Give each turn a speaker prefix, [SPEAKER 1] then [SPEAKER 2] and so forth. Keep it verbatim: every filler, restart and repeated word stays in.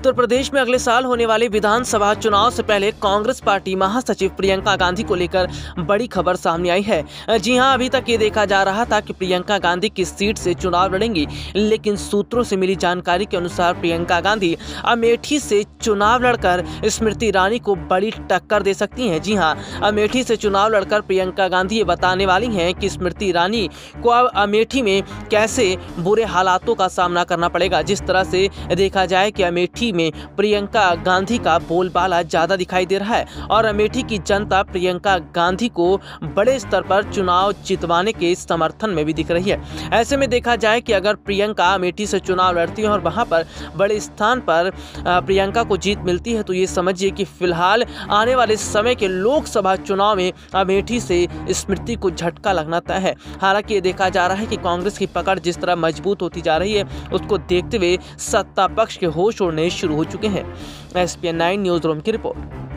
[SPEAKER 1] उत्तर प्रदेश में अगले साल होने वाले विधानसभा चुनाव से पहले कांग्रेस पार्टी महासचिव प्रियंका गांधी को लेकर बड़ी खबर सामने आई है। जी हां, अभी तक ये देखा जा रहा था कि प्रियंका गांधी किस सीट से चुनाव लड़ेंगी, लेकिन सूत्रों से मिली जानकारी के अनुसार प्रियंका गांधी अमेठी से चुनाव लड़कर स्मृति ईरानी को बड़ी टक्कर दे सकती हैं। जी हां, अमेठी से चुनाव लड़कर प्रियंका गांधी ये बताने वाली हैं कि स्मृति ईरानी को अब अमेठी में कैसे बुरे हालातों का सामना करना पड़ेगा। जिस तरह से देखा जाए कि अमेठी में प्रियंका गांधी का बोलबाला ज्यादा दिखाई दे रहा है और अमेठी की जनता प्रियंका गांधी को बड़े स्तर पर चुनाव जितवाने के समर्थन में भी दिख रही है। ऐसे में देखा जाए कि अगर प्रियंका अमेठी से चुनाव लड़ती है और वहां पर बड़े स्थान पर प्रियंका को जीत मिलती है, तो ये समझिए कि फिलहाल आने वाले समय के लोकसभा चुनाव में अमेठी से स्मृति को झटका लगना तय है। हालांकि ये देखा जा रहा है कि कांग्रेस की पकड़ जिस तरह मजबूत होती जा रही है, उसको देखते हुए सत्ता पक्ष के होश उड़ने शुरू हो चुके हैं। S P N nine newsroom की रिपोर्ट।